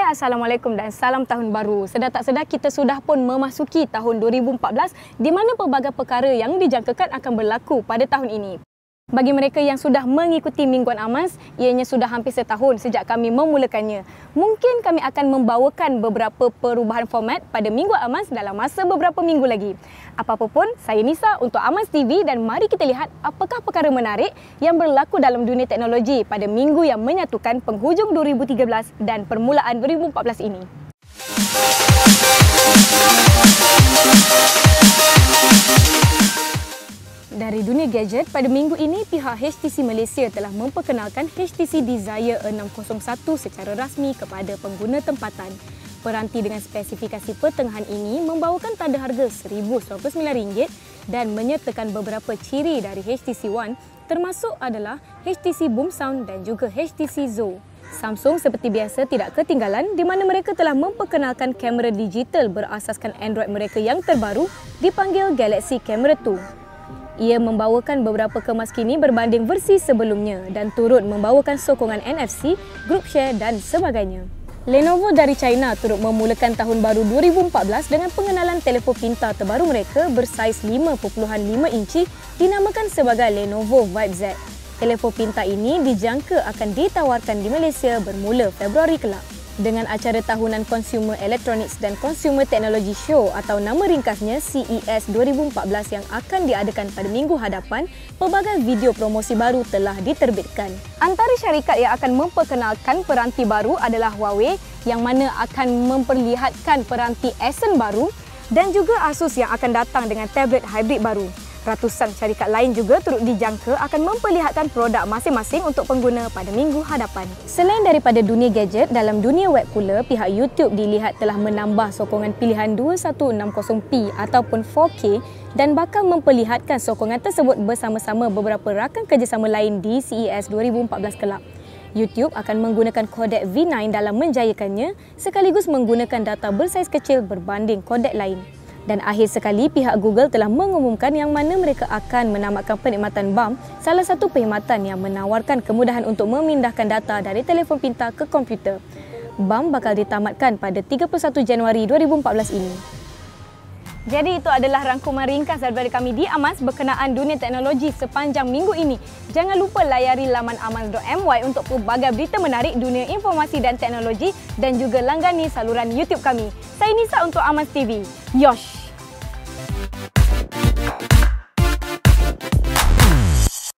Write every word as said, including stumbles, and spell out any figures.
Hai, Assalamualaikum dan salam tahun baru. Sedar tak sedar kita sudah pun memasuki tahun dua ribu empat belas di mana pelbagai perkara yang dijangkakan akan berlaku pada tahun ini. Bagi mereka yang sudah mengikuti Mingguan Amas, ianya sudah hampir setahun sejak kami memulakannya. Mungkin kami akan membawakan beberapa perubahan format pada Mingguan Amas dalam masa beberapa minggu lagi. Apa-apa pun, saya Nisa untuk Amas T V dan mari kita lihat apakah perkara menarik yang berlaku dalam dunia teknologi pada minggu yang menyatukan penghujung dua ribu tiga belas dan permulaan dua ribu empat belas ini. Dari dunia gadget, pada minggu ini pihak H T C Malaysia telah memperkenalkan H T C Desire enam kosong satu secara rasmi kepada pengguna tempatan. Peranti dengan spesifikasi pertengahan ini membawakan tanda harga seribu sembilan puluh sembilan ringgit dan menyertakan beberapa ciri dari H T C One termasuk adalah H T C Boom Sound dan juga H T C Zo. Samsung seperti biasa tidak ketinggalan di mana mereka telah memperkenalkan kamera digital berasaskan Android mereka yang terbaru dipanggil Galaxy Camera dua. Ia membawakan beberapa kemas kini berbanding versi sebelumnya dan turut membawakan sokongan N F C, Group Share dan sebagainya. Lenovo dari China turut memulakan tahun baru dua ribu empat belas dengan pengenalan telefon pintar terbaru mereka bersaiz lima perpuluhan lima inci dinamakan sebagai Lenovo Vibe Z. Telefon pintar ini dijangka akan ditawarkan di Malaysia bermula Februari kelak. Dengan acara tahunan Consumer Electronics dan Consumer Technology Show atau nama ringkasnya C E S dua ribu empat belas yang akan diadakan pada minggu hadapan, pelbagai video promosi baru telah diterbitkan. Antara syarikat yang akan memperkenalkan peranti baru adalah Huawei yang mana akan memperlihatkan peranti Accent baru dan juga Asus yang akan datang dengan tablet hybrid baru. Ratusan syarikat lain juga turut dijangka akan memperlihatkan produk masing-masing untuk pengguna pada minggu hadapan. Selain daripada dunia gadget, dalam dunia web pula, pihak YouTube dilihat telah menambah sokongan pilihan dua ribu seratus enam puluh p ataupun empat K dan bakal memperlihatkan sokongan tersebut bersama-sama beberapa rakan kerjasama lain di C E S dua ribu empat belas kelak. YouTube akan menggunakan kodek V nine dalam menjayakannya sekaligus menggunakan data bersaiz kecil berbanding kodek lain. Dan akhir sekali, pihak Google telah mengumumkan yang mana mereka akan menamatkan perkhidmatan B A M, salah satu perkhidmatan yang menawarkan kemudahan untuk memindahkan data dari telefon pintar ke komputer. B A M bakal ditamatkan pada tiga puluh satu Januari dua ribu empat belas ini. Jadi itu adalah rangkuman ringkas daripada kami di Amas berkenaan dunia teknologi sepanjang minggu ini. Jangan lupa layari laman amas dot my untuk pelbagai berita menarik dunia informasi dan teknologi dan juga langgani saluran YouTube kami. Saya Nisa untuk Amas T V. Yosh!